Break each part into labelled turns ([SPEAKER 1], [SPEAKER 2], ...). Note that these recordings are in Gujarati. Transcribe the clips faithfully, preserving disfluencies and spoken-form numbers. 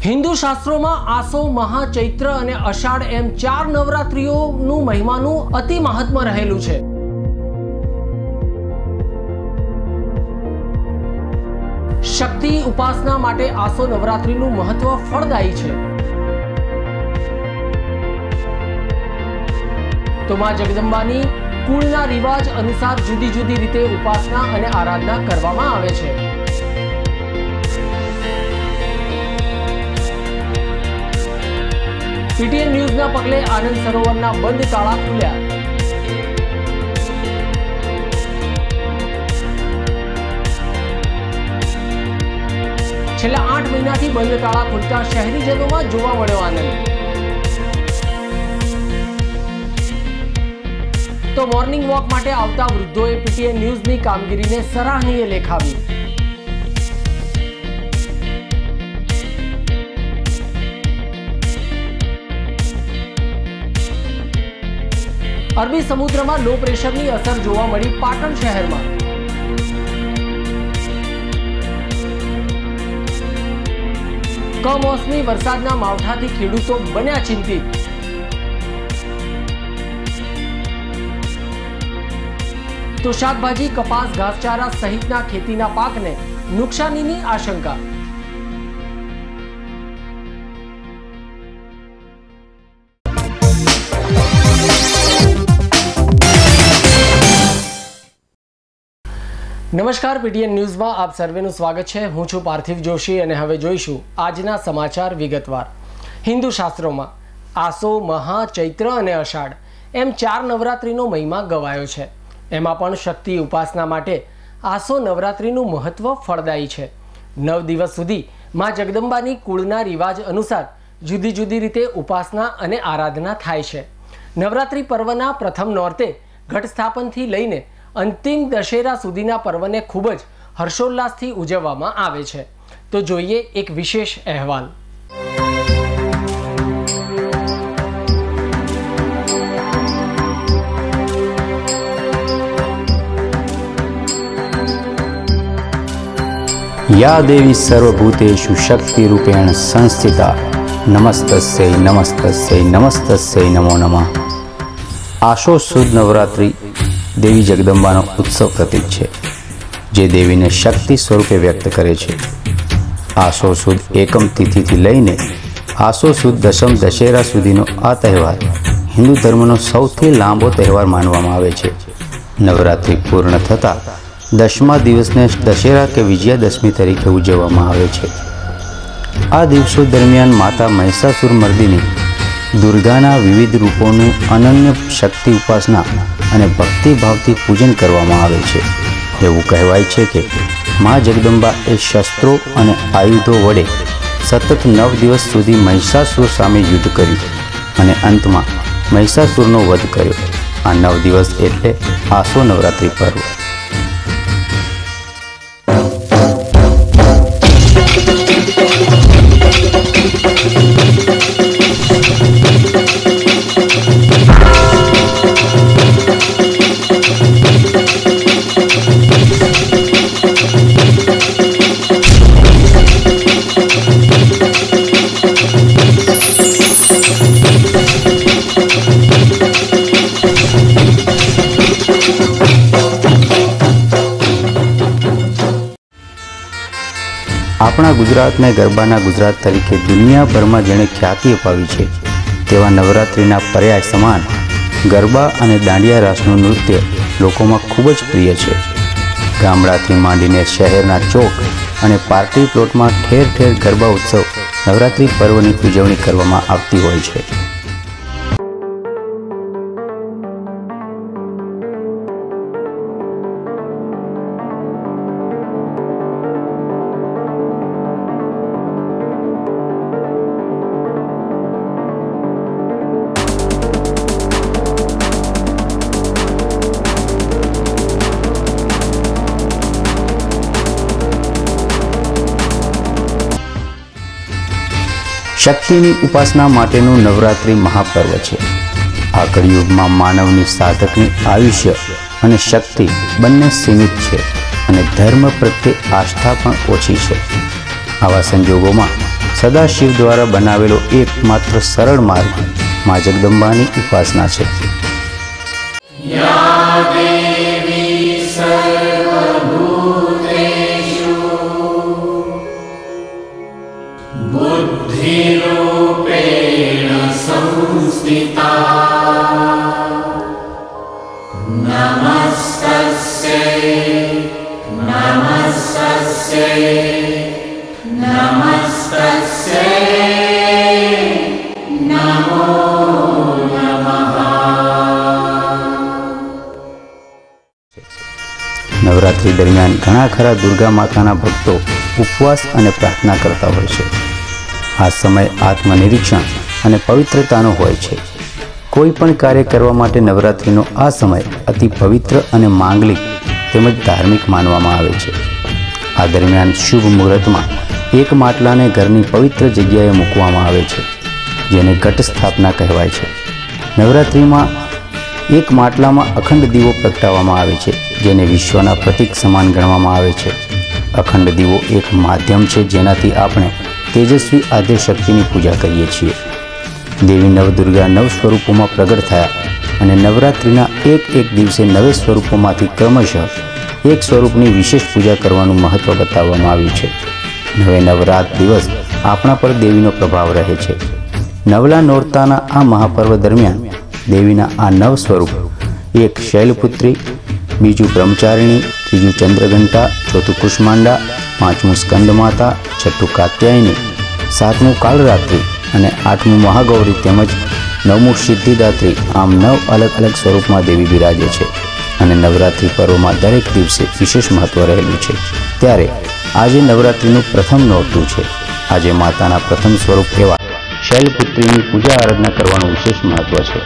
[SPEAKER 1] हिंदू शास्त्रों में आसो महा चैत्र अने अषाढ़ एम चार नवरात्रिओनु महिमानु अति महात्म रहेलू छे। शक्ति उपासना माटे आसो नवरात्रिनु महत्व फलदायी छे। तो मां जगदंबानी कुळना रिवाज अनुसार जुदी जुदी रीते उपासना अने आराधना करवामां आवे छे। पीटीएन न्यूज़ना पगले आनंद सरोवरना बंद ताळा खुल्या। छेल्ला आठ महीनाथी बंद ताळा खुलता शहेरीजनोमां जोवा मळ्यो आनंद। तो मॉर्निंग वॉक माटे आवता वृद्धोए पीटीएन न्यूज़नी कामगीरीने सराहनीय लेखावी। अरबी समुद्र में लो प्रेशर की असर जोवा मळी पाटण शहर में। कमोसमी वरसादना मावठाथी खेडूतो बन्या चिंतित। तो शाकभाजी, कपास, घासचारा सहितना खेतीना पाकने नुकसानीनी आशंका। नमस्कार, पीटीएन न्यूज़ में आप सर्वेનું स्वागत है। हूँ छूं पार्थिव जोशी અને હવે જોઈશું આજના સમાચાર વિગતવાર। હિન્દુ શાસ્ત્રોમાં આસો, મહા, ચૈત્ર અને અષાઢ એમ ચાર નવરાત્રિનો મહિમા ગવાયો છે। એમાં પણ શક્તિ ઉપાસના માટે આસો નવરાત્રિનું મહત્વ ફળદાયી છે। નવ દિવસ સુધી માં જગદંબાની કુળના રિવાજ અનુસાર જુદી જુદી રીતે ઉપાસના અને આરાધના થાય છે। નવરાત્રિ પર્વના પ્રથમ નોરતે ઘટ સ્થાપનથી લઈને अंतिम दशेरा सुधीना पर्वने खूब ज हर्षोल्लासथी उजववामां आवे छे। तो जोईए एक विशेष अहेवाल।
[SPEAKER 2] या देवी सर्वभूतेषु शक्तिरूपेण संस्थिता नमस्तस्यै नमस्तस्यै नमस्तस्यै नमो नमः। आशो सुद नवरात्रि देवी जगदंबानो उत्सव प्रतीक है, जे देवी ने शक्ति स्वरूपे व्यक्त करे छे। आसो सुद एकम तिथि थी लईने आसो सुद दशम दशेरा सुधीनो आ तहेवार हिंदू धर्मनो सौथी लांबो तहेवार मानवामां आवे छे। नवरात्रि पूर्ण थता दसमा दिवसने दशेरा के विजयादशमी तरीके उजववामां आवे छे। आ दिवसों दरमियान माता महिषासुर मर्दिनी दुर्गाना विविध रूपोનું अनन्य शक्ति उपासना અને ભક્તિ ભાવથી પૂજન કરવામાં આવે છે। એવું કહેવાય છે કે મા જગદંબા એ શસ્ત્રો અને આયુધો વડે સતત નવ દિવસ સુધી મહિષાસુર સામે યુદ્ધ કર્યું અને અંતમાં મહિષાસુરનો વધ કર્યો। આ નવ દિવસ એટલે આસો નવરાત્રિ પર્વ। આપણા ગુજરાતને ગરબાના ગુજરાત તરીકે દુનિયાભરમાં જેણે ખ્યાતિ અપાવી છે, તેવા નવરાત્રિના પર્યાય સમાન ગરબા અને દાંડિયા રાસનું નૃત્ય લોકોમાં ખૂબ જ પ્રિય છે। ગામડાથી માંડીને શહેરના ચોક અને પાર્ટી પ્લોટમાં ઠેર ઠેર ગરબા ઉત્સવ નવરાત્રિ પર્વની ઉજવણી કરવામાં આવતી હોય છે। शक्तिनी उपासना माटेनु नवरात्रि महापर्व है। आ कलियुगमां मानवनी साधकनी आयुष्य अने शक्ति बंने सीमित है अने धर्म प्रत्ये आस्था पण ओछी है। आवा संजोगोमां સદાશિવ દ્વારા બનાવેલો એકમાત્ર સરળ માર્ગ મા જગદંબાની ઉપાસના છે. નવરાત્રિ દરમિયાન ઘણા ખરા દુર્ગા માતાના ભક્તો ઉપવાસ અને પ્રાર્થના કરતા હોય છે. આ સમય આત્મનિરીક્ષણ અને પવિત્રતાનો હોય છે. કોઈ પણ કાર્ય કરવા માટે નવરાત્રિનો આ સમય અતિ પવિત્ર અને માંગલિક તેમજ ધાર્મિક માનવામાં આવે છે. આ દરમિયાન શુભ મુહૂર્તમાં એક માટલાને ઘરની પવિત્ર જગ્યાએ મૂકવામાં આવે છે, જેને ઘટ સ્થાપના કહેવાય છે. નવરાત્રિમાં એક માટલામાં અખંડ દીવો પ્રગટાવવામાં આવે છે, જેને વિશ્વના પ્રતીક સમાન ગણવામાં આવે છે. અખંડ દીવો એક માધ્યમ છે જેનાથી આપણે તેજસ્વી આદ્ય શક્તિની પૂજા કરીએ છીએ. દેવી નવદુર્ગા નવ સ્વરૂપોમાં પ્રગટ થયા અને નવરાત્રિના એક એક દિવસે નવે સ્વરૂપોમાંથી ક્રમશઃ એક સ્વરૂપની વિશેષ પૂજા કરવાનું મહત્ત્વ બતાવવામાં આવ્યું છે. નવે નવરાત દિવસ આપણા પર દેવીનો પ્રભાવ રહે છે. નવલા નોરતાના આ મહાપર્વ દરમિયાન દેવીના આ નવ સ્વરૂપ, એક શૈલપુત્રી, બીજું બ્રહ્મચારિણી, ત્રીજું ચંદ્રઘંટા, ચોથું કુષ્માંડા, પાંચમું સ્કંદમાતા, છઠ્ઠું કાત્યાયની, સાતમું કાળરાત્રિ અને આઠમું મહાગૌરી તેમજ નવમું સિદ્ધિદાત્રી, આમ નવ અલગ અલગ સ્વરૂપમાં દેવી બિરાજે છે અને નવરાત્રિ પર્વમાં દરેક દિવસે વિશેષ મહત્ત્વ રહેલું છે. ત્યારે આજે નવરાત્રિનું પ્રથમ નોરતું છે. આજે માતાના પ્રથમ સ્વરૂપ એવા શૈલપુત્રીની પૂજા આરાધના કરવાનું વિશેષ મહત્ત્વ છે.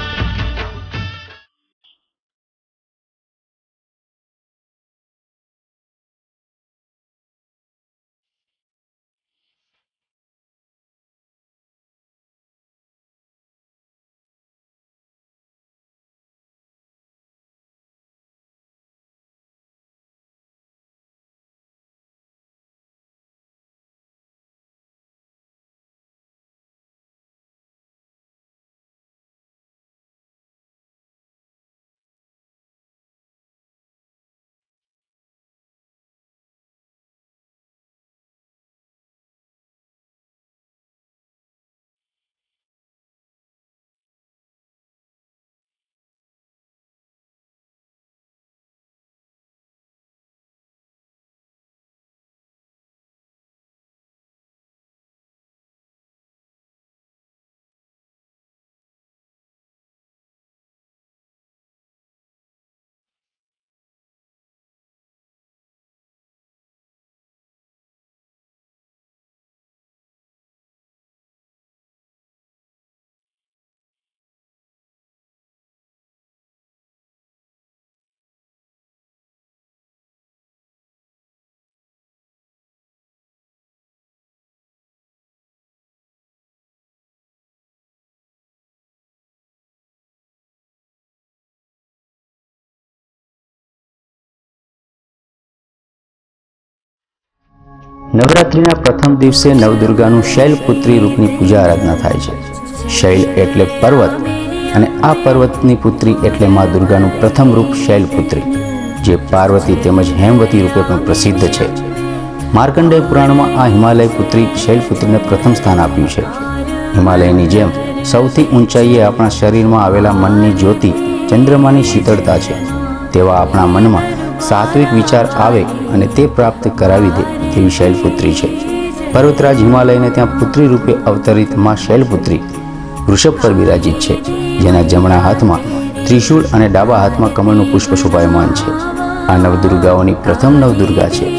[SPEAKER 2] નવરાત્રિના પ્રથમ દિવસે નવદુર્ગાનું શૈલપુત્રી રૂપની પૂજા આરાધના થાય છે. શૈલ એટલે પર્વત અને આ પર્વતની પુત્રી એટલે મા દુર્ગાનું પ્રથમ રૂપ શૈલપુત્રી, જે પાર્વતી તેમજ હેમવતી રૂપે પણ પ્રસિદ્ધ છે. માર્કંડેય પુરાણમાં આ હિમાલય પુત્રી શૈલપુત્રીને પ્રથમ સ્થાન આપ્યું છે. હિમાલયની જેમ સૌથી ઊંચાઈએ આપણા શરીરમાં આવેલા મનની જ્યોતિ ચંદ્રમાની શીતળતા છે. તેવા આપણા મનમાં સાત્વિક વિચાર આવે અને તે પ્રાપ્ત કરાવી દે તેવી શૈલપુત્રી છે. પર્વતરાજ હિમાલયને ત્યાં પુત્રી રૂપે અવતરિત માં શૈલપુત્રી વૃષભ પર બિરાજિત છે, જેના જમણા હાથમાં ત્રિશૂળ અને ડાબા હાથમાં કમળનું પુષ્પ શોભાયમાન છે. આ નવદુર્ગાઓની પ્રથમ નવદુર્ગા છે.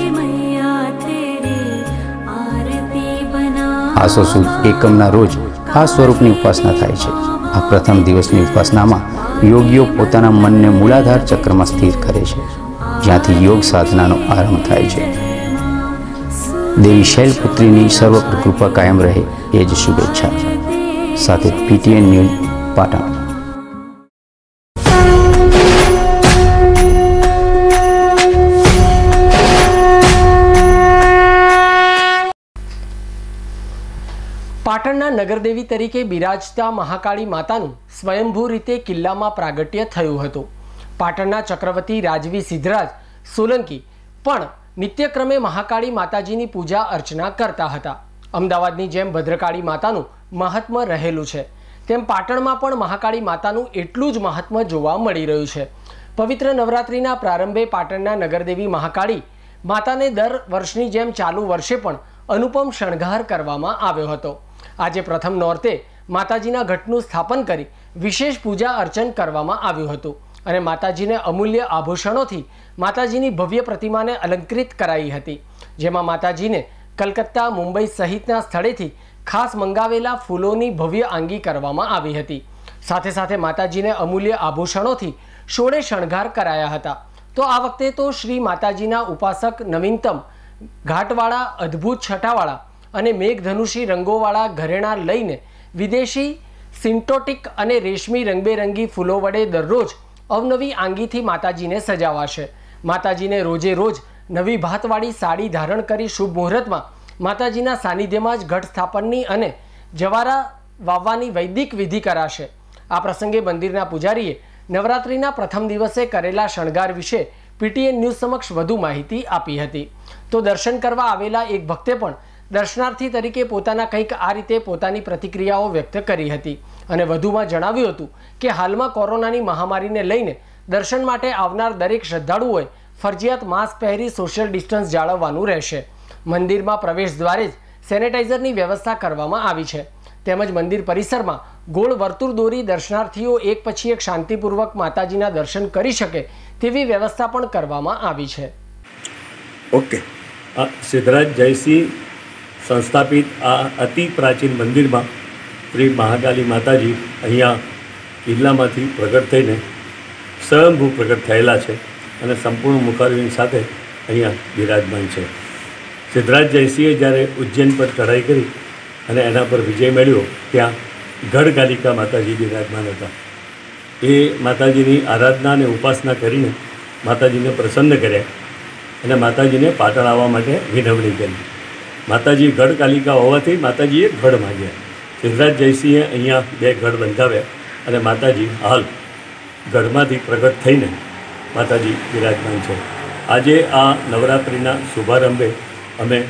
[SPEAKER 2] આસો સુદ એકમના રોજ આ સ્વરૂપની ઉપાસના થાય છે. આ પ્રથમ દિવસની ઉપાસનામાં યોગીઓ પોતાના મનને મૂલાધાર ચક્રમાં સ્થિર કરે છે, જ્યાંથી યોગ સાધનાનો આરંભ થાય છે. દેવી શૈલપુત્રીની સર્વ પર કૃપા કાયમ રહે એ જ શુભેચ્છા. સાથે પીટીએન ન્યૂઝ પાટણ.
[SPEAKER 1] પાટણના નગરદેવી તરીકે બિરાજતા મહાકાળી માતાનું સ્વયંભૂ રીતે કિલ્લામાં પ્રાગટ્ય થયું હતું. પાટણના ચક્રવર્તી રાજવી સિદ્ધરાજ સોલંકી પણ નિત્યક્રમે મહાકાળી માતાજીની પૂજા અર્ચના કરતા હતા. અમદાવાદની જેમ ભદ્રકાળી માતાનું મહાત્મ્ય રહેલું છે, તેમ પાટણમાં પણ મહાકાળી માતાનું એટલું જ મહાત્મ્ય જોવા મળી રહ્યું છે. પવિત્ર નવરાત્રિના પ્રારંભે પાટણના નગરદેવી મહાકાળી માતાને દર વર્ષની જેમ ચાલુ વર્ષે પણ અનુપમ શણગાર કરવામાં આવ્યો હતો. આજે પ્રથમ નોરતે માતાજીના ઘટનું સ્થાપન કરી વિશેષ પૂજા અર્ચન કરવામાં આવ્યું હતું અને માતાજીને અમૂલ્ય આભૂષણોથી માતાજીની ભવ્ય પ્રતિમાને અલંકૃત કરાઈ હતી, જેમાં માતાજીને કલકત્તા, મુંબઈ સહિતના સ્થળેથી ખાસ મંગાવેલા ફૂલોની ભવ્ય આંગી કરવામાં આવી હતી. સાથે સાથે માતાજીને અમૂલ્ય આભૂષણોથી શોળે શણગાર કરાયા હતા. તો આ વખતે તો શ્રી માતાજીના ઉપાસક નવીનતમ ઘાટવાળા, અદ્ભુત છટાવાળા અને મેઘધનુષી રંગોવાળા ઘરેણા લઈને વિદેશી સિન્ટોટિક અને રેશમી રંગબેરંગી ફૂલો વડે દરરોજ અવનવી આંગીથી માતાજીને સજાવાશે. માતાજીને રોજે રોજ નવી ભાતવાળી સાડી ધારણ કરી શુભ મુહૂર્તમાં માતાજીના સાનિધ્યમાં જ ઘટ સ્થાપનની અને જવારા વાવવાની વૈદિક વિધિ કરાશે. આ પ્રસંગે મંદિરના પૂજારીએ નવરાત્રિના પ્રથમ દિવસે કરેલા શણગાર વિશે પીટીએન ન્યૂઝ સમક્ષ વધુ માહિતી આપી હતી. તો દર્શન કરવા આવેલા એક ભક્તે પણ દર્શનાર્થી તરીકે પોતાના કંઈક આ રીતે પોતાની પ્રતિક્રિયાઓ વ્યક્ત કરી હતી અને વધુમાં જણાવ્યું હતું કે હાલમાં કોરોનાની મહામારીને લઈને દર્શન માટે આવનાર દરેક શ્રદ્ધાળુઓએ ફરજિયાત માસ્ક પહેરી સોશિયલ ડિસ્ટન્સ જાળવવાનું રહેશે. મંદિરમાં પ્રવેશ દ્વારે જ સેનેટાઇઝરની વ્યવસ્થા કરવામાં આવી છે. તેમજ મંદિર પરિસરમાં ગોળ વર્તુળ દોરી દર્શનાર્થીઓ એક પછી એક શાંતિપૂર્વક માતાજીના દર્શન કરી શકે તેવી વ્યવસ્થા પણ કરવામાં આવી છે.
[SPEAKER 3] ઓકે, આ સિદ્ધરાજ જયસિંહ સંસ્થાપિત આ અતિ પ્રાચીન મંદિરમાં શ્રી મહાકાળી માતાજી અહીંયા કિલ્લામાંથી પ્રગટ થઈને સ્વયંભૂ પ્રગટ થયેલા છે અને સંપૂર્ણ મુખારવિંદ સાથે અહીંયા બિરાજમાન છે. સિદ્ધરાજ જયસિંહે જ્યારે ઉજ્જૈન પર ચઢાઈ કરી અને એના પર વિજય મેળવ્યો, ત્યાં ગઢકાલિકા માતાજી બિરાજમાન હતા. એ માતાજીની આરાધના અને ઉપાસના કરીને માતાજીને પ્રસન્ન કર્યા અને માતાજીને પાટણ આવવા માટે વિનવણી કરી. માતાજી ગઢકાલિકા હોવાથી માતાજીએ ગઢ માગ્યા. સિદ્ધરાજ જયસિંહે અહીંયા બે ગઢ બંધાવ્યા અને માતાજી હાલ ગઢમાંથી પ્રગટ થઈને માતાજી બિરાજમાન છે. આજે આ નવરાત્રિના શુભારંભે અમે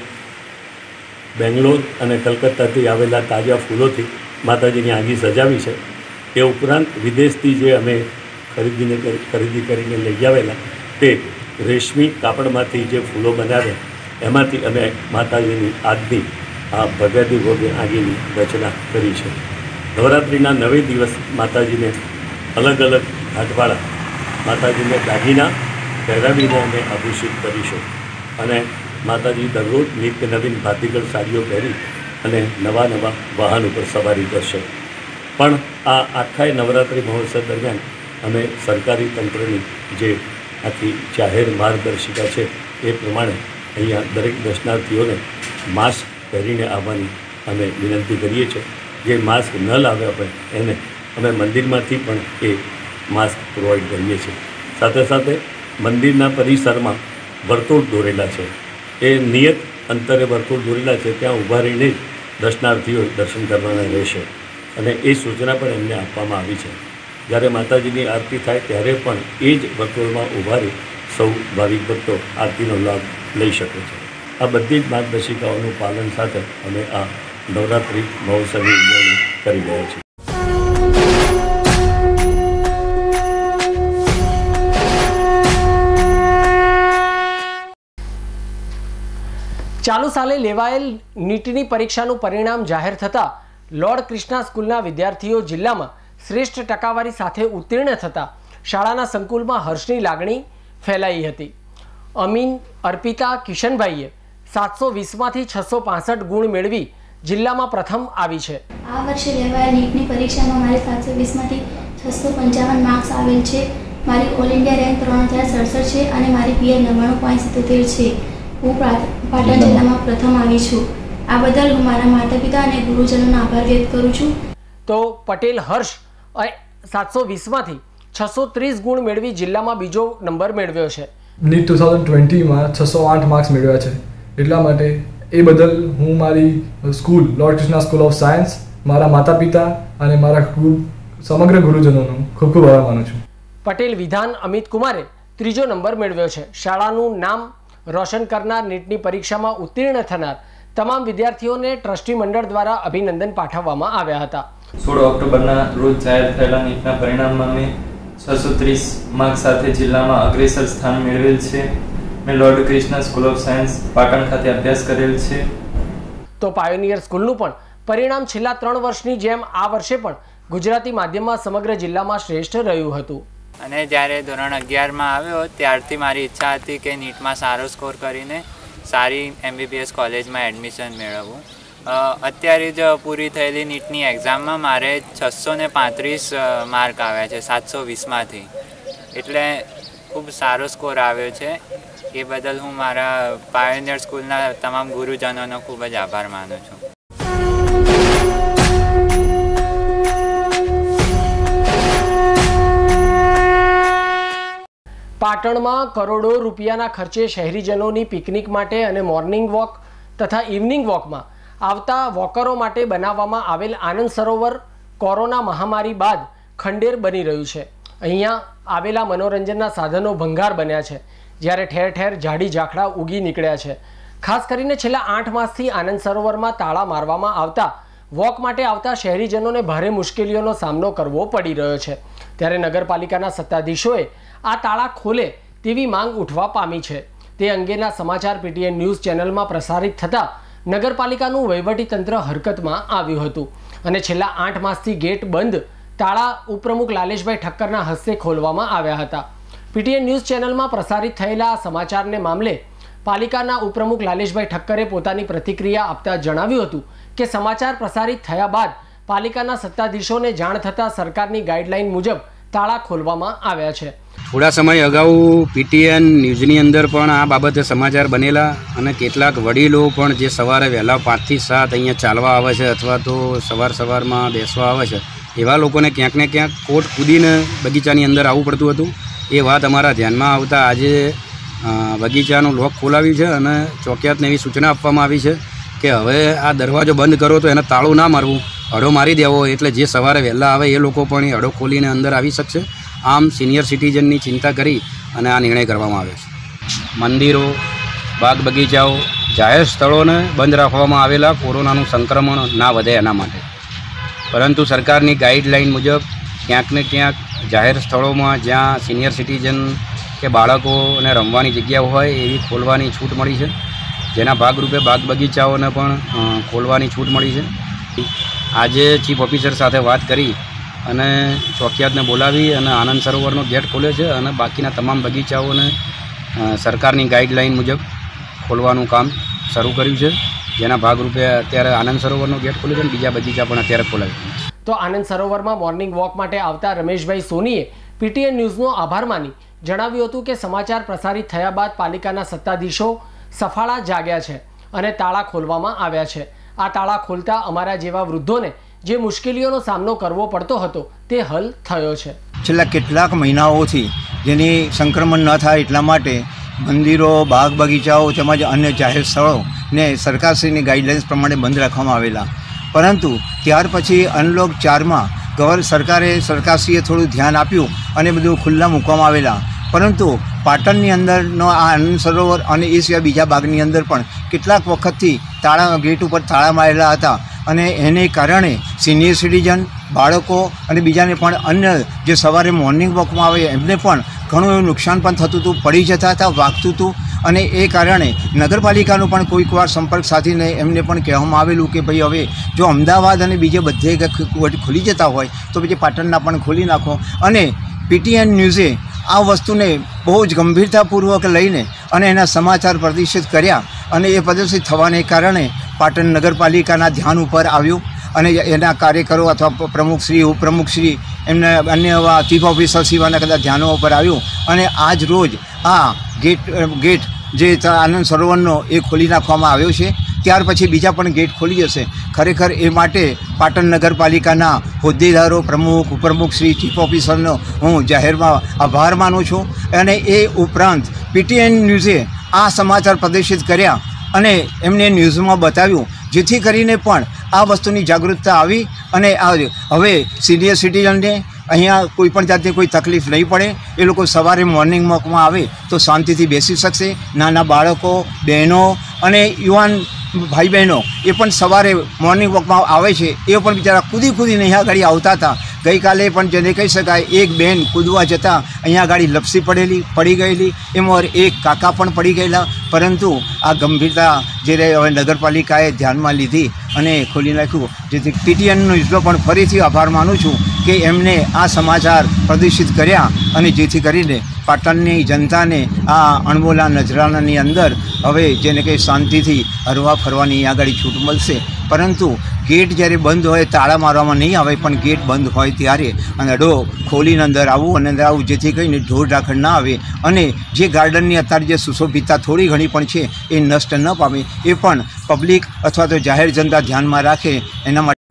[SPEAKER 3] બેંગ્લોર અને કલકત્તાથી આવેલા તાજા ફૂલોથી માતાજીની આંગી સજાવી છે. એ ઉપરાંત વિદેશથી જે અમે ખરીદીને ખરીદી કરીને લઈ આવેલા તે રેશમી કાપડમાંથી જે ફૂલો બનાવ્યા એમાંથી અમે માતાજીની આજની આ ભગવતી ભવ્ય આંગીની રચના કરી છે. નવરાત્રિના નવે દિવસ માતાજીને અલગ અલગ ઘાટવાળા માતાજીને દાગીના પહેરાવીને અમે આભૂષિત કરીશું અને માતાજી દરરોજ નિત્ય નવીન ભાતીગળ સાડીઓ પહેરી અને નવા નવા વાહન ઉપર સવારી કરશે. પણ આ આખા નવરાત્રિ મહોત્સવ દરમિયાન અમે સરકારી તંત્રની જે આખી જાહેર માર્ગદર્શિકા છે એ પ્રમાણે અહીંયા દરેક દર્શનાર્થીઓને માસ્ક પહેરીને આવવાની અમે વિનંતી કરીએ છીએ. જે માસ્ક ન લાવ્યા હોય એને અમે મંદિરમાંથી પણ એ માસ્ક પ્રોવાઈડ કરીએ છીએ. સાથે સાથે મંદિરના પરિસરમાં વર્તુળ દોરેલા છે, એ નિયત અંતરે વર્તુળ દોરેલા છે, ત્યાં ઊભા રહીને જ દર્શનાર્થીઓ દર્શન કરવાના રહેશે અને એ સૂચના પણ એમને આપવામાં આવી છે. જ્યારે માતાજીની આરતી થાય ત્યારે પણ એ જ વર્તુળમાં ઊભા રહી સૌ ભાવિક ભક્તો આરતીનો લાભ લઈ શકે છે. આ બધી જ માર્ગદર્શિકાઓનું પાલન સાથે અમે આ નવરાત્રિ મહોત્સવની ઉજવણી કરી રહ્યા છીએ.
[SPEAKER 1] ચાલુ સાલે લેવાયેલ નીટની પરીક્ષાનું પરિણામ જાહેર થતાં લોર્ડ ક્રિષ્ના સ્કૂલના વિદ્યાર્થીઓ જિલ્લામાં શ્રેષ્ઠ ટકાવારી સાથે ઉત્તીર્ણ થતાં શાળાના સંકુલમાં હર્ષની લાગણી ફેલાઈ હતી. અમીન અર્પિતા કિશનભાઈએ સાતસો વીસમાંથી છસો પાસઠ ગુણ મેળવી જિલ્લામાં પ્રથમ આવી છે.
[SPEAKER 4] આ વર્ષે લેવાયેલ નીટની પરીક્ષામાં મારે સાતસો વીસમાંથી છસો પંચાવન માર્ક્સ આવેલ છે. મારી ઓલ ઇન્ડિયા રેન્ક ત્રણ હજાર સડસઠ છે અને મારી પીઆર નવ્વાણું પોઈન્ટ સિત્તોતેર છે. હું પાટણ જિલ્લામાં પ્રથમ આવી છું. આ બદલ હું મારા માતા પિતા અને ગુરુજનોનો આભાર વ્યક્ત કરું છું.
[SPEAKER 1] તો પટેલ હર્ષ સાતસો વીસમાંથી છસો ત્રીસ ગુણ મેળવી જિલ્લામાં બીજો નંબર મેળવ્યો છે.
[SPEAKER 5] નીટ ટુ થાઉઝન્ડ ટ્વેન્ટીમાં છસો આઠ માર્ક્સ મેળવ્યા છે, એટલા માટે એ બદલ હું મારી school lord Krishna school of science, મારા માતા પિતા અને મારા સમગ્ર ગુરુજનોનું ખૂબ ખૂબ આભાર માનું છું.
[SPEAKER 1] પટેલ વિધાન અમિત કુમારે ત્રીજો નંબર મેળવ્યો છે. શાળાનું નામ રોશન કરનાર નીટની પરીક્ષામાં ઉત્તીર્ણ થનાર તમામ વિદ્યાર્થીઓને ટ્રસ્ટી મંડળ દ્વારા અભિનંદન પાઠવવામાં આવ્યા હતા.
[SPEAKER 6] સોળ ઓક્ટોબરના રોજ જાહેર થયેલા નીટના પરિણામમાં મેં છસો ત્રીસ માર્ક સાથે જિલ્લામાં અગ્રેસર સ્થાન મેળવેલ છે. મેં lord Krishna school of science Patan ખાતે અભ્યાસ કરેલ છે.
[SPEAKER 1] તો પાયોનિયર સ્કૂલનું પણ પરિણામ છેલ્લા ત્રણ વર્ષની જેમ આ વર્ષે પણ ગુજરાતી માધ્યમમાં સમગ્ર જિલ્લામાં શ્રેષ્ઠ રહ્યું હતું.
[SPEAKER 7] અને જ્યારે ધોરણ અગિયારમાં આવ્યો ત્યારથી મારી ઈચ્છા હતી કે નીટમાં સારો સ્કોર કરીને સારી એમબીબીએસ કોલેજમાં એડમિશન મેળવવું. અત્યારે જ પૂરી થયેલી નીટની એક્ઝામમાં મારે છસો ને પાંત્રીસ માર્ક આવ્યા છે સાતસો વીસમાંથી, એટલે ખૂબ સારો સ્કોર આવ્યો છે. એ બદલ હું મારા પાયોનિયર સ્કૂલના તમામ ગુરુજનોનો ખૂબ જ આભાર માનું છું.
[SPEAKER 1] પાટણમાં કરોડો રૂપિયાના ખર્ચે શહેરીજનોની પિકનિક માટે અને મોર્નિંગ વોક તથા ઇવનિંગ વોકમાં આવતા વોકરો માટે બનાવવામાં આવેલ આનંદ સરોવર કોરોના મહામારી બાદ ખંડેર બની રહ્યું છે. અહીંયા આવેલા મનોરંજનના સાધનો ભંગાર બન્યા છે, જ્યારે ઠેર ઠેર ઝાડી ઝાખડા ઉગી નીકળ્યા છે. ખાસ કરીને છેલ્લા આઠ માસથી આનંદ સરોવરમાં તાળા મારવામાં આવતા વોક માટે આવતા શહેરીજનોને ભારે મુશ્કેલીઓનો સામનો કરવો પડી રહ્યો છે. ત્યારે નગરપાલિકાના સત્તાધીશોએ આ તાળા ખોલે તેવી માંગ ઉઠવા પામી છે. તે અંગેના સમાચાર પીટીએન ન્યૂઝ ચેનલમાં પ્રસારિત થતાં નગરપાલિકાનું વહીવટીતંત્ર હરકતમાં આવ્યું હતું અને છેલ્લા આઠ માસથી ગેટ બંધ તાળા ઉપપ્રમુખ લાલેશભાઈ ઠક્કરના હસ્તે ખોલવામાં આવ્યા હતા. પીટીએન ન્યૂઝ ચેનલમાં પ્રસારિત થયેલા સમાચારને મામલે પાલિકાના ઉપપ્રમુખ લાલેશભાઈ ઠક્કરે પોતાની પ્રતિક્રિયા આપતા જણાવ્યું હતું કે સમાચાર પ્રસારિત થયા બાદ પાલિકાના સત્તાધીશોને જાણ થતાં સરકારની ગાઈડલાઈન મુજબ તાળા ખોલવામાં આવ્યા છે.
[SPEAKER 2] થોડા સમય અગાઉ પીટીએન ન્યૂઝની અંદર પણ આ બાબતે સમાચાર બનેલા અને કેટલાક વડીલો પણ જે સવારે વહેલા પાંચથી સાત અહીંયા ચાલવા આવે છે અથવા તો સવાર સવારમાં બેસવા આવે છે એવા લોકોને ક્યાંક ને ક્યાંક કોટ કૂદીને બગીચાની અંદર આવવું પડતું હતું. એ વાત અમારા ધ્યાનમાં આવતા આજે બગીચાનું લોક ખોલાવ્યું છે અને ચોકિયાતને એવી સૂચના આપવામાં આવી છે કે હવે આ દરવાજો બંધ કરો તો એને તાળું ના મારવું, હડો મારી દેવો, એટલે જે સવારે વહેલા આવે એ લોકો પણ એ હડો ખોલીને અંદર આવી શકશે. આમ સિનિયર સિટીઝનની ચિંતા કરી અને આ નિર્ણય કરવામાં આવ્યો છે. મંદિરો, બાગ બગીચાઓ, જાહેર સ્થળોને બંધ રાખવામાં આવેલા કોરોનાનું સંક્રમણ ના વધે એના માટે, પરંતુ સરકારની ગાઈડલાઈન મુજબ ક્યાંક ને ક્યાંક જાહેર સ્થળોમાં જ્યાં સિનિયર સિટીઝન કે બાળકોને રમવાની જગ્યાઓ હોય એવી ખોલવાની છૂટ મળી છે, જેના ભાગરૂપે બાગ બગીચાઓને પણ ખોલવાની છૂટ મળી છે. આજે ચીફ ઓફિસર સાથે વાત કરી અને ચોકિયાતને બોલાવી અને આનંદ સરોવરનો ગેટ ખોલ્યો છે અને બાકીના તમામ બગીચાઓને સરકારની ગાઈડલાઈન મુજબ ખોલવાનું કામ શરૂ કર્યું છે, જેના ભાગરૂપે અત્યારે આનંદ સરોવરનો ગેટ ખોલ્યો છે અને બીજા બગીચા પણ અત્યારે ખોલાવ્યા છે.
[SPEAKER 1] તો આનંદ સરોવરમાં મોર્નિંગ વોક માટે આવતા રમેશભાઈ સોનીએ પીટીએન ન્યૂઝનો આભાર માની જણાવ્યું હતું કે સમાચાર પ્રસારિત થયા બાદ પાલિકાના સત્તાધીશો સફાળા જાગ્યા છે અને તાળા ખોલવામાં આવ્યા છે. આ તાળા ખોલતા અમારા જેવા વૃદ્ધોને જે મુશ્કેલીઓનો સામનો કરવો પડતો હતો તે હલ થયો છે.
[SPEAKER 8] છેલ્લા કેટલાક મહિનાઓથી જેની સંક્રમણ ન થાય એટલા માટે મંદિરો, બાગ બગીચાઓ તેમજ અન્ય જાહેર સ્થળોને સરકારશ્રીની ગાઈડલાઇન્સ પ્રમાણે બંધ રાખવામાં આવેલા, પરંતુ ત્યાર પછી અનલોક ચારમાં ગવર સરકારે સરકારશ્રીએ થોડું ધ્યાન આપ્યું અને બધું ખુલ્લા મૂકવામાં આવેલા. પરંતુ પાટણની અંદરનો આ આનંદ સરોવર અને એ સિવાય બીજા બાગની અંદર પણ કેટલાક વખતથી તાળા ગેટ ઉપર તાળા મારેલા હતા અને એને કારણે સિનિયર સિટીઝન, બાળકો અને બીજાને પણ અન્ય જે સવારે મોર્નિંગ વોકમાં આવે એમને પણ ઘણું એવું નુકસાન પણ થતું હતું, પડી જતા હતા, વાગતું હતું. અને એ કારણે નગરપાલિકાનો પણ કોઈક વાર સંપર્ક સાધીને એમને પણ કહેવામાં આવેલું કે ભાઈ હવે જો અમદાવાદ અને બીજે બધે ખુલી જતા હોય તો પછી પાટણના પણ ખોલી નાખો. અને પીટીએન ન્યૂઝે આ વસ્તુને બહુ જ ગંભીરતાપૂર્વક લઈને અને એના સમાચાર પ્રદર્શિત કર્યા અને એ પ્રદર્શિત થવાને કારણે પાટણ નગરપાલિકાના ધ્યાન ઉપર આવ્યું અને એના કાર્યકરો અથવા પ્રમુખશ્રી, ઉપપ્રમુખશ્રી, એમને અન્ય એવા ચીફ ઓફિસર સિવાયના કદાચ ધ્યાનો ઉપર આવ્યું અને આજ રોજ આ ગેટ ગેટ જે આનંદ સરોવરનો એ ખોલી નાખવામાં આવ્યો છે. ત્યાર પછી બીજા પણ ગેટ ખોલી જશે. ખરેખર એ માટે પાટણ નગરપાલિકાના હોદ્દેદારો, પ્રમુખ, ઉપપ્રમુખશ્રી, ચીફ ઓફિસરનો હું જાહેરમાં આભાર માનું છું. અને એ ઉપરાંત પીટીએન ન્યૂઝે આ સમાચાર પ્રદર્શિત કર્યા અને એમને ન્યૂઝમાં બતાવ્યું, જેથી કરીને પણ આ વસ્તુની જાગૃતતા આવી અને આ હવે સિનિયર સિટીઝનને અહીંયા કોઈ પણ જાતની કોઈ તકલીફ નહીં પડે. એ લોકો સવારે મોર્નિંગ વોકમાં આવે તો શાંતિથી બેસી શકશે. નાના બાળકો, બહેનો અને યુવાન ભાઈ બહેનો એ પણ સવારે મોર્નિંગ વોકમાં આવે છે. એ પણ બિચારા કૂદી કૂદીને અહીંયા આગળ આવતા હતા. ગઈકાલે પણ જેને કહી શકાય એક બહેન કૂદવા જતાં અહીંયા આગળ લપસી પડેલી પડી ગયેલી, એમાં એક કાકા પણ પડી ગયેલા. પરંતુ આ ગંભીરતા જ્યારે હવે નગરપાલિકાએ ધ્યાનમાં લીધી અને ખોલી નાખ્યું, જેથી પીટીએન ન્યૂઝનો પણ ફરીથી આભાર માનું છું કે એમને આ સમાચાર પ્રદર્શિત કર્યા અને જેથી કરીને પાટણની જનતાને આ અણમોલા નજરાણાની અંદર હવે જેને કંઈ શાંતિથી હરવા ફરવાની આગળ છૂટ મળશે. પરંતુ ગેટ જ્યારે બંધ હોય તાળા મારવામાં નહીં આવે, પણ ગેટ બંધ હોય ત્યારે અને અડો ખોલીને અંદર આવવું અને અંદર આવવું, જેથી કરીને ઢોર ઢાંખડ ના આવે અને જે ગાર્ડનની અત્યારે જે સુશોભિતતા થોડી ઘણી પણ છે એ નષ્ટ ન પામે, એ પણ પબ્લિક અથવા તો જાહેર જનતા ધ્યાનમાં રાખે એના માટે.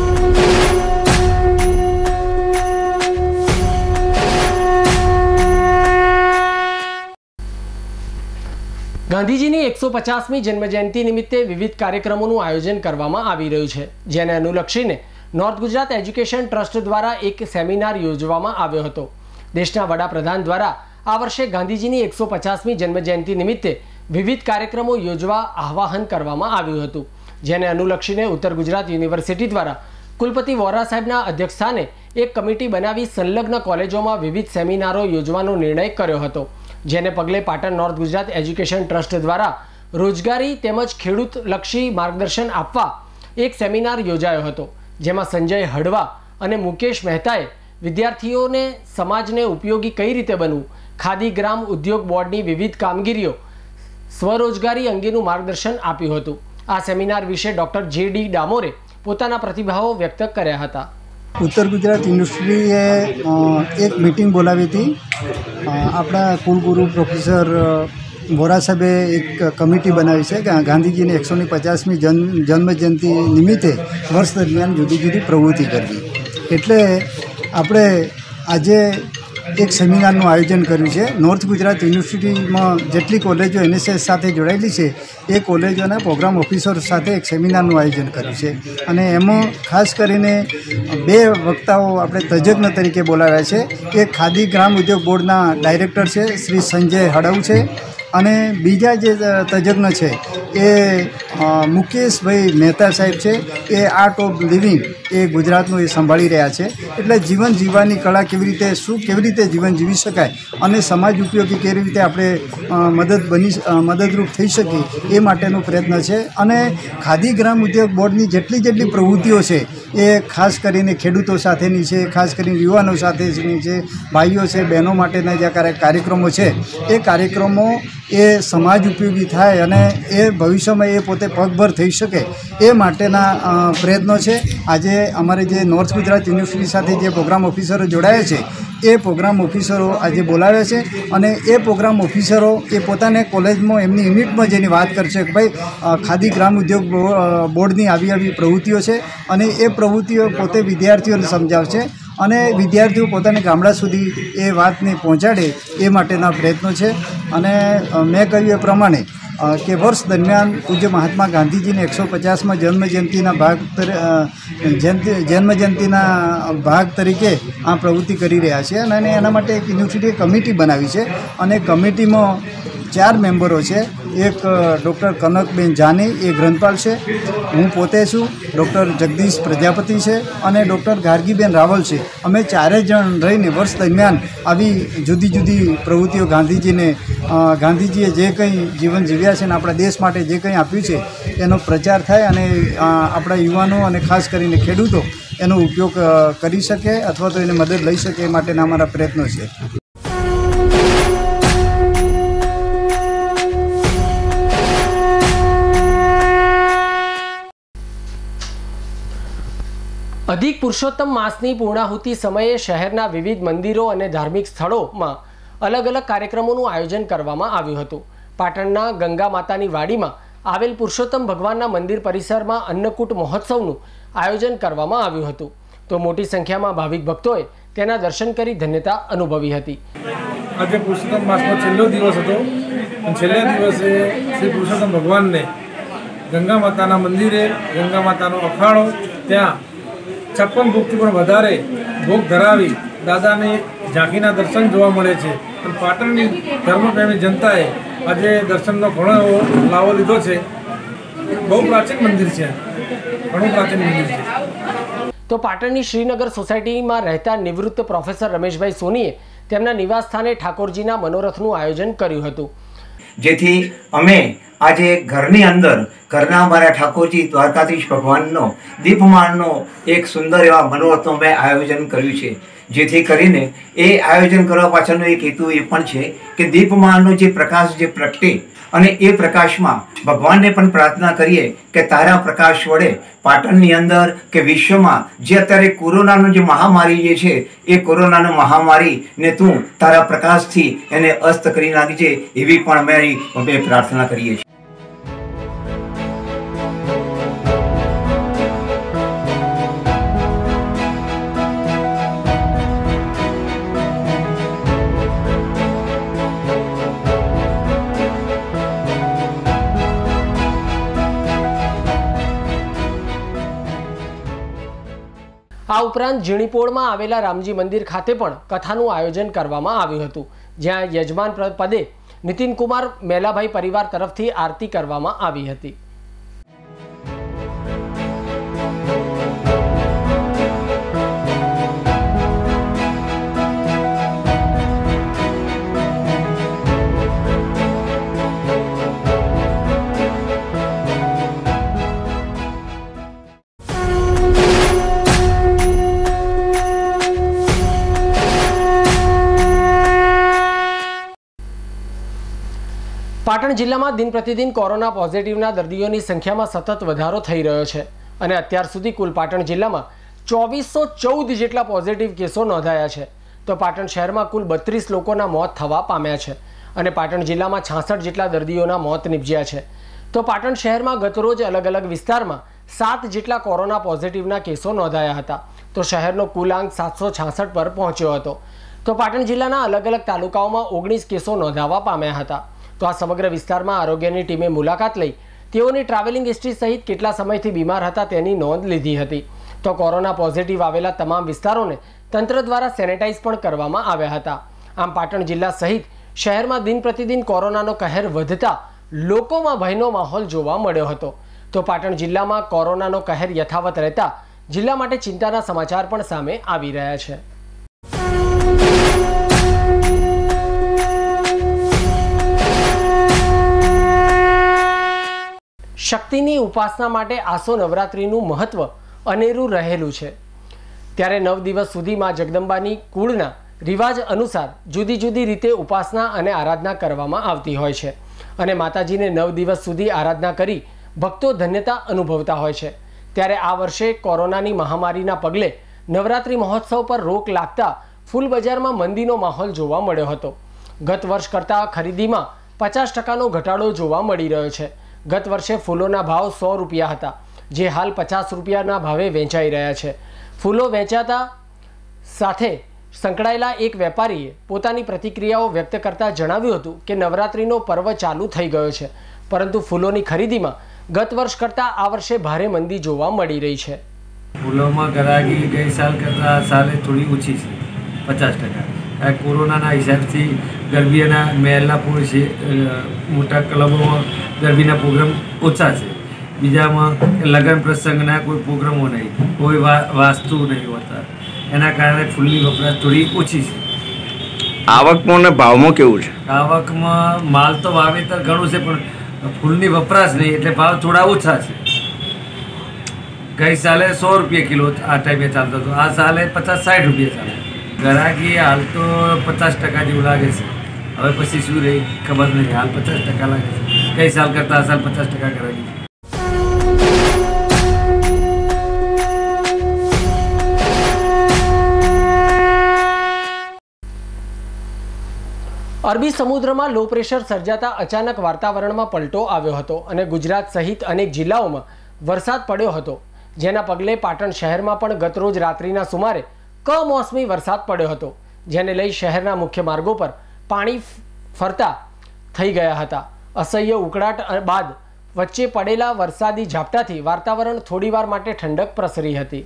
[SPEAKER 1] ગાંધીજીની એકસો પચાસમી જન્મજયંતિ નિમિત્તે વિવિધ કાર્યક્રમોનું આયોજન કરવામાં આવી રહ્યું છે, જેને અનુલક્ષીને નોર્થ ગુજરાત એજ્યુકેશન ટ્રસ્ટ દ્વારા એક સેમિનાર યોજવામાં આવ્યો હતો. દેશના વડાપ્રધાન દ્વારા આ વર્ષે ગાંધીજીની એકસો પચાસમી જન્મજયંતિ નિમિત્તે વિવિધ કાર્યક્રમો યોજવા આહ્વાન કરવામાં આવ્યું હતું, જેને અનુલક્ષીને ઉત્તર ગુજરાત યુનિવર્સિટી દ્વારા કુલપતિ વોરા સાહેબના અધ્યક્ષસ્થાને એક કમિટી બનાવી સંલગ્ન કોલેજોમાં વિવિધ સેમિનારો યોજવાનો નિર્ણય કર્યો હતો. જેને પગલે Patan north Gujarat education trust દ્વારા રોજગારી તેમજ ખેડૂતલક્ષી માર્ગદર્શન આપવા એક સેમિનાર યોજાયો હતો, જેમાં સંજય હળવા અને મુકેશ મહેતાએ વિદ્યાર્થીઓને સમાજને ઉપયોગી કઈ રીતે બનવું, ખાદી ગ્રામ ઉદ્યોગ બોર્ડની વિવિધ કામગીરીઓ, સ્વરોજગારી અંગેનું માર્ગદર્શન આપ્યું હતું. આ સેમિનાર વિશે ડૉક્ટર જે ડી ડામોરે પોતાના પ્રતિભાવો વ્યક્ત કર્યા હતા.
[SPEAKER 9] ઉત્તર ગુજરાત યુનિવર્સિટીએ એક મિટિંગ બોલાવી હતી. આપણા કુલગુરુ પ્રોફેસર વોરા સાહેબે એક કમિટી બનાવી છે કે ગાંધીજીની એકસો ને પચાસમી જન્મ જન્મજયંતિ નિમિત્તે વર્ષ દરમિયાન જુદી જુદી પ્રવૃત્તિ કરવી. એટલે આપણે આજે એક સેમિનારનું આયોજન કર્યું છે. નોર્થ ગુજરાત યુનિવર્સિટીમાં જેટલી કોલેજો એનએસએસ સાથે જોડાયેલી છે એ કોલેજોના પ્રોગ્રામ ઓફિસરો સાથે એક સેમિનારનું આયોજન કર્યું છે. અને એમાં ખાસ કરીને બે વક્તાઓ આપણે તજજ્ઞ તરીકે બોલાવ્યા છે. એક ખાદી ગ્રામ ઉદ્યોગ બોર્ડના ડાયરેક્ટર છે શ્રી સંજય હળવ છે, અને બીજા જે તજજ્ઞ છે એ મુકેશભાઈ મહેતા સાહેબ છે. એ આર્ટ ઓફ લિવિંગ એ ગુજરાતનું એ સંભાળી રહ્યા છે. એટલે જીવન જીવવાની કળા કેવી રીતે, શું કેવી રીતે જીવન જીવી શકાય અને સમાજ ઉપયોગી કેવી રીતે આપણે મદદ બની મદદરૂપ થઈ શકીએ એ માટેનો પ્રયત્ન છે. અને ખાદી ગ્રામ ઉદ્યોગ બોર્ડની જેટલી જેટલી પ્રવૃત્તિઓ છે એ ખાસ કરીને ખેડૂતો સાથેની છે, ખાસ કરીને યુવાનો સાથેની છે, ભાઈઓ છે, બહેનો માટેના જે કાર્યક્રમો છે એ કાર્યક્રમો એ સમાજ ઉપયોગી થાય અને એ ભવિષ્યમાં એ પોતે પગભર થઈ શકે એ માટેના પ્રયત્નો છે. આજે અમારે જે નોર્થ ગુજરાત યુનિવર્સિટી સાથે જે પ્રોગ્રામ ઓફિસરો જોડાયા છે એ પ્રોગ્રામ ઓફિસરો આજે બોલાવ્યા છે. અને એ પ્રોગ્રામ ઓફિસરો એ પોતાને કોલેજમાં એમની યુનિટમાં જઈને વાત કરશે કે ભાઈ ખાદી ગ્રામ ઉદ્યોગ બોર્ડની આવી આવી પ્રવૃત્તિઓ છે, અને એ પ્રવૃત્તિઓ પોતે વિદ્યાર્થીઓને સમજાવશે અને વિદ્યાર્થીઓ પોતાના ગામડા સુધી એ વાતને પહોંચાડે એ માટેના પ્રયત્નો છે. અને મેં કહ્યું એ પ્રમાણે કે વર્ષ દરમિયાન પૂજ્ય મહાત્મા ગાંધીજીને એકસો પચાસમાં જન્મજયંતિના ભાગ જયંતિ જન્મજયંતિના ભાગ તરીકે આ પ્રવૃત્તિ કરી રહ્યા છે. અને એના માટે એક યુનિવર્સિટીએ કમિટી બનાવી છે, અને કમિટીમાં ચાર મેમ્બરો છે. એક ડૉક્ટર કનકબેન જાની, એ ગ્રંથપાલ છે, હું પોતે છું, ડૉક્ટર જગદીશ પ્રજાપતિ છે, અને ડૉક્ટર ગાર્ગીબેન રાવલ છે. અમે ચારે જણ રહીને વર્ષ દરમિયાન આવી જુદી જુદી પ્રવૃત્તિઓ ગાંધીજીને ગાંધીજીએ જે કંઈ જીવન જીવ્યા છે અને આપણા દેશ માટે જે કંઈ આપ્યું છે એનો પ્રચાર થાય અને આપણા યુવાનો અને ખાસ કરીને ખેડૂતો એનો ઉપયોગ કરી શકે અથવા તો એને મદદ લઈ શકે એ માટેના અમારા પ્રયત્નો છે.
[SPEAKER 1] અધિક પુરુષોત્તમ માસની પૂર્ણાહુતિ સમયે શહેરના વિવિધ મંદિરો અને ધાર્મિક સ્થળોમાં અલગ અલગ કાર્યક્રમોનું આયોજન કરવામાં આવ્યું હતું. પાટણના ગંગા માતાની વાડીમાં આવેલ પુરુષોત્તમ ભગવાનના મંદિર પરિસરમાં અન્નકૂટ મહોત્સવનું આયોજન કરવામાં આવ્યું હતું, તો મોટી સંખ્યામાં ભાવિક ભક્તોએ તેના દર્શન કરી ધન્યતા અનુભવી હતી.
[SPEAKER 5] આજે પુરુષોત્તમ માસનો છેલ્લો દિવસ હતો
[SPEAKER 10] છેલ્લા દિવસે શ્રી પુરુષોત્તમ ભગવાનને ગંગા માતાના મંદિરે ગંગા માતાનો અખાડો ત્યાં છપ્પન ભોગથી પણ વધારે ભોગ ધરાવી દાદાને ઝાંખીના દર્શન જોવા મળે છે. અને પાટણની ધર્મપ્રેમી જનતાએ આજે દર્શનનો ઘણો એવો લાવો લીધો છે. બહુ પ્રાચીન મંદિર છે, ઘણું પ્રાચીન મંદિર છે.
[SPEAKER 1] તો પાટણની શ્રીનગર સોસાયટીમાં રહેતા નિવૃત્ત પ્રોફેસર રમેશભાઈ સોનીએ તેમના નિવાસ સ્થાને ઠાકોરજીના મનોરથનું આયોજન કર્યું હતું,
[SPEAKER 8] જેથી અમે આજે ઘરની અંદર ઘરના અમારા ઠાકોરજી દ્વારકાધીશ ભગવાનનો દીપમાળનો એક સુંદર એવા મનોરથનું મેં આયોજન કર્યું છે. જેથી કરીને એ આયોજન કરવા પાછળનો એક હેતુ એ પણ છે કે દીપમાળનો જે પ્રકાશ જે પ્રગટે અને એ પ્રકાશમાં ભગવાનને પણ પ્રાર્થના કરીએ કે તારા પ્રકાશ વડે પાટણની અંદર કે વિશ્વમાં જે અત્યારે કોરોનાનો જે મહામારી જે છે એ કોરોનાનો મહામારીને તું તારા પ્રકાશથી એને અસ્ત કરી નાખજે, એવી પણ અમારી અમે પ્રાર્થના કરીએ છીએ.
[SPEAKER 1] આ ઉપરાંત ઝીણીપોળમાં આવેલા રામજી મંદિર ખાતે પણ કથાનું આયોજન કરવામાં આવ્યું હતું, જ્યાં યજમાન પદે નીતિનકુમાર મેલાભાઈ પરિવાર તરફથી આરતી કરવામાં આવી હતી. પાટણ જિલ્લામાં દિન પ્રતિદિન કોરોના પોઝિટિવના દર્દીઓની સંખ્યામાં સતત વધારો થઈ રહ્યો છે અને અત્યાર સુધી કુલ પાટણ જિલ્લામાં ચોવીસો ચૌદ જેટલા પોઝિટિવ કેસો નોંધાયા છે. તો પાટણ શહેરમાં કુલ બત્રીસ લોકોના મોત થવા પામ્યા છે અને પાટણ જિલ્લામાં છાસઠ જેટલા દર્દીઓના મોત નીપજ્યા છે. તો પાટણ શહેરમાં ગતરોજ અલગ અલગ વિસ્તારમાં સાત જેટલા કોરોના પોઝિટિવના કેસો નોંધાયા હતા. તો શહેરનો કુલ આંક સાતસો છાસઠ પર પહોંચ્યો હતો. તો પાટણ જિલ્લાના અલગ અલગ તાલુકાઓમાં ઓગણીસ કેસો નોંધાવા પામ્યા હતા. તો આ સમગ્ર વિસ્તારમાં આરોગ્યની ટીમે મુલાકાત લઈ તેઓની ટ્રાવેલિંગ હિસ્ટ્રી સહિત કેટલા સમયથી બીમાર હતા તેની નોંધ લીધી હતી. તો કોરોના પોઝિટિવ આવેલા તમામ વિસ્તારોને તંત્ર દ્વારા સેનેટાઇઝ પણ કરવામાં આવ્યા હતા. આમ પાટણ જિલ્લા સહિત શહેરમાં દિન પ્રતિદિન કોરોનાનો કહેર વધતા લોકોમાં ભયનો માહોલ જોવા મળ્યો હતો. તો પાટણ જિલ્લામાં કોરોનાનો કહેર યથાવત રહેતા જિલ્લા માટે ચિંતાના સમાચાર પણ સામે આવી રહ્યા છે. શક્તિની ઉપાસના માટે આસો નવરાત્રિનું મહત્વ અનેરું રહેલું છે. ત્યારે નવ દિવસ સુધી માં જગદંબાની કુળના રિવાજ અનુસાર જુદી જુદી રીતે ઉપાસના અને આરાધના કરવામાં આવતી હોય છે અને માતાજીને નવ દિવસ સુધી આરાધના કરી ભક્તો ધન્યતા અનુભવતા હોય છે. ત્યારે આ વર્ષે કોરોનાની મહામારીના પગલે નવરાત્રિ મહોત્સવ પર રોક લાગતા ફૂલ બજારમાં મંદીનો માહોલ જોવા મળ્યો હતો. ગત વર્ષ કરતાં ખરીદીમાં પચાસ ટકાનો ઘટાડો જોવા મળી રહ્યો છે. ગત વર્ષે ફૂલોના ભાવ સો રૂપિયા હતા, જે હાલ પચાસ રૂપિયાના ભાવે વેચાઈ રહ્યા છે. ફૂલો વેચાતા સાથે સંકળાયેલા એક વેપારીએ પોતાની પ્રતિક્રિયાઓ વ્યક્ત કરતા જણાવ્યું હતું કે નવરાત્રિનો પર્વ ચાલુ થઈ ગયો છે, પરંતુ ફૂલોની ખરીદીમાં ગત વર્ષ કરતાં આ વર્ષે ભારે મંદી જોવા મળી રહી છે.
[SPEAKER 10] ફૂલોમાં ગરાગી ગઈ સાલ કરતાં સાલે થોડી ઓછી છે, પચાસ ટકા. કોરોનાના હિસાબથી ગરબીના મહેલના ફૂલ છે, મોટા ક્લબોમાં ગરબીના પ્રોગ્રામ ઓછા છે. બીજામાં લગ્ન પ્રસંગના કોઈ પ્રોગ્રામો નહીં, કોઈ વાસ્તુ નહીં હોતા. એના કારણે ફૂલની વપરાશ થોડી ઓછી છે.
[SPEAKER 8] આવકમાં ને ભાવમાં કેવું છે?
[SPEAKER 10] આવકમાં માલ તો વાવેતર ઘણું છે, પણ ફૂલની વપરાશ નહીં એટલે ભાવ થોડા ઓછા છે. ગઈ સાલે સો રૂપિયા કિલો આ ટાઈમે ચાલતો હતો, આ સાલે પચાસ સાઠ રૂપિયા ચાલે. ગ્રાહકી હાલ તો પચાસ ટકા જેવું લાગે છે. હવે પછી શું રહી ખબર નહીં. હાલ પચાસ ટકા લાગે છે. ગઈ સાલ કરતાં આ સાલ પચાસ ટકા ગ્રાહકી છે.
[SPEAKER 1] અરબી સમુદ્રમાં લો પ્રેશર સર્જાતા અચાનક વાતાવરણમાં પલટો આવ્યો હતો અને ગુજરાત સહિત અનેક જિલ્લાઓમાં વરસાદ પડ્યો હતો, જેના પગલે પાટણ શહેરમાં પણ ગતરોજ રાત્રિના સુમારે કમોસમી વરસાદ પડ્યો હતો, જેને લઈ શહેરના મુખ્ય માર્ગો પર પાણી ફરતા થઈ ગયા હતા। અસહ્ય ઉકળાટ બાદ વચ્ચે પડેલા વરસાદી ઝાપટાથી વાતાવરણ થોડીવાર માટે ઠંડક પ્રસરી હતી।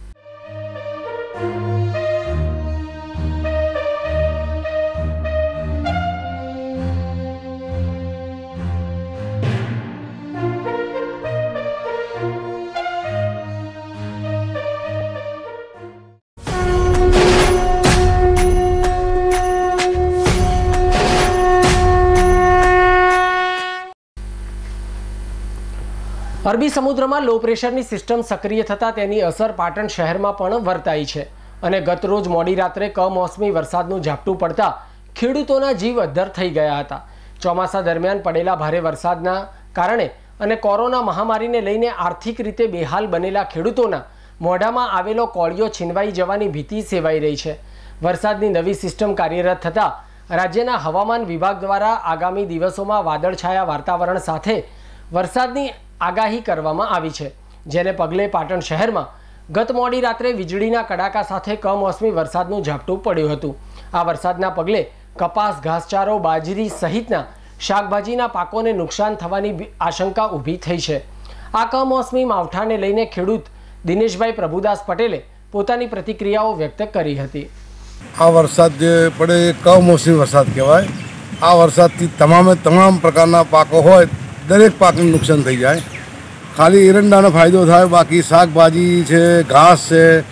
[SPEAKER 1] અરબી સમુદ્રમાં લો પ્રેશરની સિસ્ટમ સક્રિય થતાં તેની અસર પાટણ શહેરમાં પણ વર્તાઈ છે અને ગતરોજ મોડી રાત્રે કમોસમી વરસાદનું ઝાપટું પડતા ખેડૂતોના જીવ અદ્ધર થઈ ગયા હતા। ચોમાસા દરમિયાન પડેલા ભારે વરસાદના કારણે અને કોરોના મહામારીને લઈને આર્થિક રીતે બેહાલ બનેલા ખેડૂતોના મોઢામાં આવેલો કોળિયો છીનવાઈ જવાની ભીતિ સેવાઈ રહી છે। વરસાદની નવી સિસ્ટમ કાર્યરત થતાં રાજ્યના હવામાન વિભાગ દ્વારા આગામી દિવસોમાં વાદળછાયા વાતાવરણ સાથે વરસાદની આગાહી કરવામાં આવી છે, જેને પગલે પાટણ શહેરમાં ગત મોડી રાત્રે વીજળીના કડાકા સાથે કમોસમી વરસાદનું ઝાપટું પડ્યું હતું। આ વરસાદના પગલે કપાસ, ઘાસચારો, બાજરી સહિતના શાકભાજીના પાકોને નુકસાન થવાની આશંકા ઊભી થઈ છે। આ કમોસમી માવઠાને લઈને ખેડૂત દિનેશભાઈ પ્રભુદાસ પટેલે પોતાની પ્રતિક્રિયાઓ વ્યક્ત કરી હતી।
[SPEAKER 11] આ વરસાદ જે પડે એ કમોસમી વરસાદ કહેવાય। આ વરસાદથી તમામે તમામ પ્રકારના પાકો હોય દરેક પાકને નુકસાન થઈ જાય। ખાલી એરંડાનો ફાયદો થાય, બાકી શાકભાજી છે, ઘાસ છે,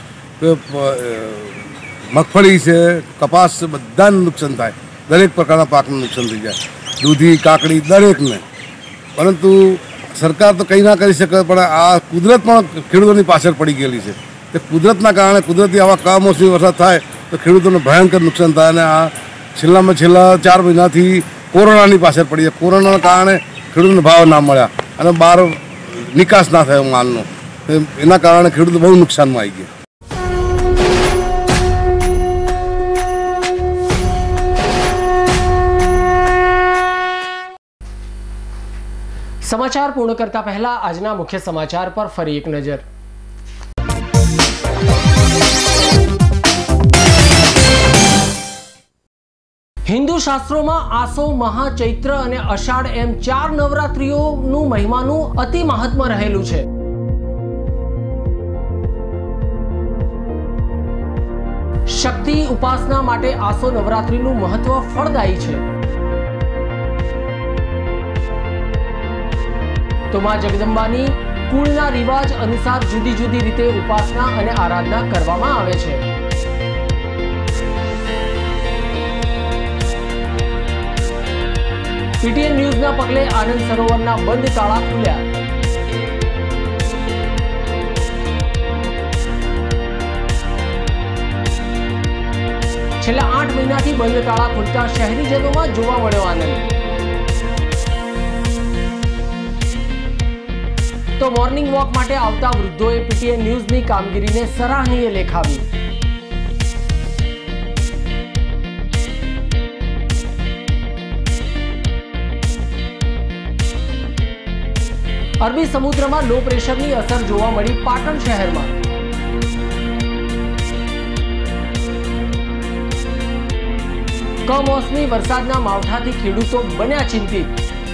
[SPEAKER 11] મગફળી છે, કપાસ છે, બધાને નુકસાન થાય। દરેક પ્રકારના પાકને નુકસાન થઈ જાય, દૂધી, કાકડી દરેકને। પરંતુ સરકાર તો કંઈ ના કરી શકે, પણ આ કુદરત પણ ખેડૂતોની પાછળ પડી ગયેલી છે। તે કુદરતના કારણે કુદરતી આવા કમોસમી વરસાદ થાય તો ખેડૂતોને ભયંકર નુકસાન થાય અને આ છેલ્લામાં છેલ્લા ચાર મહિનાથી કોરોનાની પાછળ પડી છે। કોરોનાના કારણે ખેડૂતોને ભાવ ના મળ્યા અને બહાર નિકાસ ના થયો માલનો, એના કારણે ખેડૂતો બહુ નુકસાનમાં આવી ગયા।
[SPEAKER 1] સમાચાર પૂર્ણ કરતા પહેલા આજના મુખ્ય સમાચાર પર ફરી એક નજર। હિન્દુ શાસ્ત્રોમાં આસો, મહા, ચૈત્ર અને અષાઢ એમ ચાર નવરાત્રિઓનું મહિમાનું અતિ મહાત્મ્ય રહેલું છે। શક્તિ ઉપાસના માટે આસો નવરાત્રિનું મહત્વ ફળદાયી છે। તો માં જગદંબાની કુળના રિવાજ અનુસાર જુદી જુદી રીતે ઉપાસના અને આરાધના કરવામાં આવે છે। પીટીએન ન્યૂઝના પગલે આનંદ સરોવરના બંધ તાળા ખુલ્યા। છેલ્લા આઠ મહિનાથી બંધ તાળા ખુલતા શહેરીજનોમાં જોવા મળ્યો આનંદ। તો મોર્નિંગ વોક માટે આવતા વૃદ્ધોએ પીટીએન ન્યૂઝની કામગીરીને સરાહનીય લેખાવી। અરબી સમુદ્રમાં લો પ્રેશરની અસર જોવા મળી પાટણ શહેરમાં। કમોસમી વરસાદના માવઠાથી ખેડૂતો બન્યા ચિંતિત।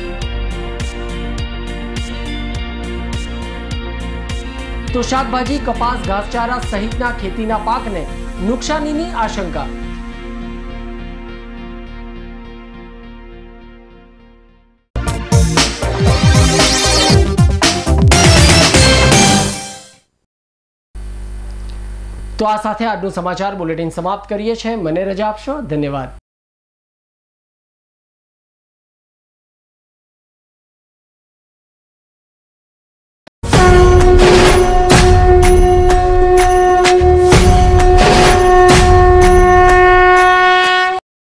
[SPEAKER 1] તો શાકભાજી, કપાસ, ઘાસચારા સહિતના ખેતીના પાકને નુકસાનીની આશંકા। તો આ સાથે આજનું સમાચાર બુલેટિન સમાપ્ત કરીએ છીએ। મને રજા આપશો, ધન્યવાદ।